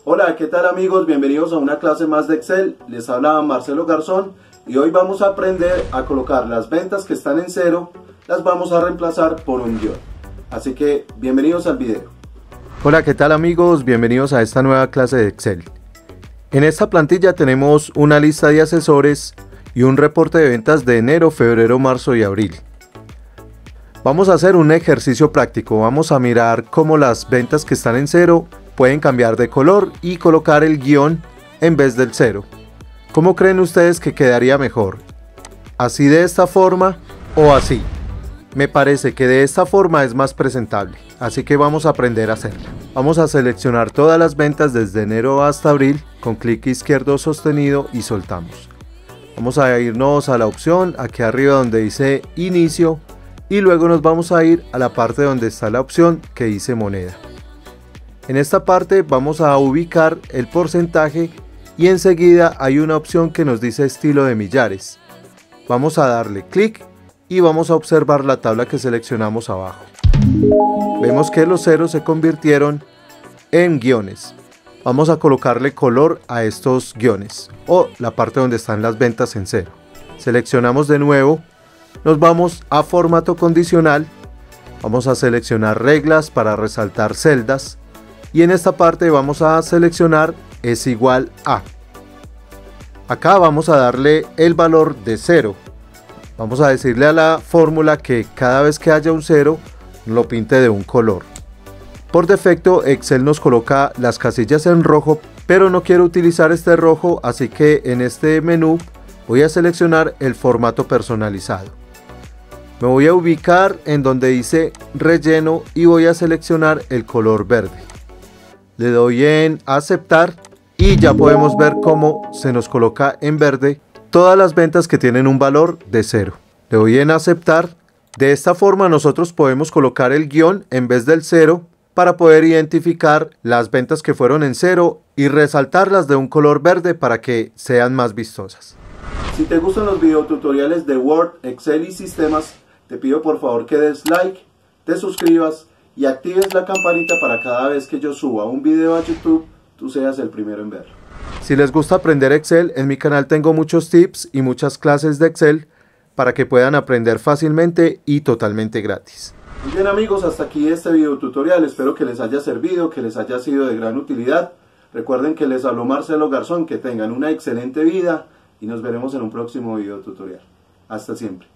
Hola, ¿qué tal amigos? Bienvenidos a una clase más de Excel. Les habla Marcelo Garzón y hoy vamos a aprender a colocar las ventas que están en cero, las vamos a reemplazar por un guión. Así que bienvenidos al video. Hola, ¿qué tal amigos? Bienvenidos a esta nueva clase de Excel. En esta plantilla tenemos una lista de asesores y un reporte de ventas de enero, febrero, marzo y abril. Vamos a hacer un ejercicio práctico. Vamos a mirar cómo las ventas que están en cero pueden cambiar de color y colocar el guión en vez del cero. ¿Cómo creen ustedes que quedaría mejor? ¿Así de esta forma o así? Me parece que de esta forma es más presentable, así que vamos a aprender a hacerlo. Vamos a seleccionar todas las ventas desde enero hasta abril con clic izquierdo sostenido y soltamos. Vamos a irnos a la opción aquí arriba donde dice inicio y luego nos vamos a ir a la parte donde está la opción que dice moneda. En esta parte vamos a ubicar el porcentaje y enseguida hay una opción que nos dice estilo de millares. Vamos a darle clic y vamos a observar la tabla que seleccionamos abajo. Vemos que los ceros se convirtieron en guiones. Vamos a colocarle color a estos guiones o la parte donde están las ventas en cero. Seleccionamos de nuevo, nos vamos a formato condicional, vamos a seleccionar reglas para resaltar celdas y en esta parte vamos a seleccionar es igual a. Acá vamos a darle el valor de 0. Vamos a decirle a la fórmula que cada vez que haya un 0 lo pinte de un color. Por defecto Excel nos coloca las casillas en rojo, pero no quiero utilizar este rojo, así que en este menú voy a seleccionar el formato personalizado. Me voy a ubicar en donde dice relleno y voy a seleccionar el color verde. Le doy en aceptar y ya podemos ver cómo se nos coloca en verde todas las ventas que tienen un valor de 0. Le doy en aceptar. De esta forma nosotros podemos colocar el guión en vez del 0 para poder identificar las ventas que fueron en 0 y resaltarlas de un color verde para que sean más vistosas. Si te gustan los videotutoriales de Word, Excel y sistemas, te pido por favor que des like, te suscribas y actives la campanita para cada vez que yo suba un video a YouTube, tú seas el primero en verlo. Si les gusta aprender Excel, en mi canal tengo muchos tips y muchas clases de Excel para que puedan aprender fácilmente y totalmente gratis. Muy bien amigos, hasta aquí este video tutorial, espero que les haya servido, que les haya sido de gran utilidad. Recuerden que les habló Marcelo Garzón, que tengan una excelente vida y nos veremos en un próximo video tutorial. Hasta siempre.